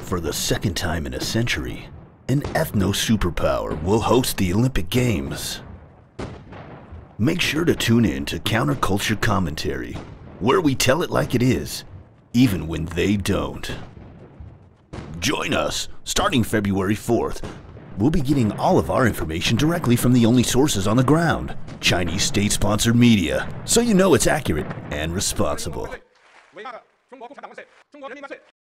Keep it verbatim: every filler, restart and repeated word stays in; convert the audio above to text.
For the second time in a century, an ethno-superpower will host the Olympic Games. Make sure to tune in to Counterculture Commentary, where we tell it like it is, even when they don't. Join us, starting February fourth. We'll be getting all of our information directly from the only sources on the ground, Chinese state-sponsored media, so you know it's accurate and responsible.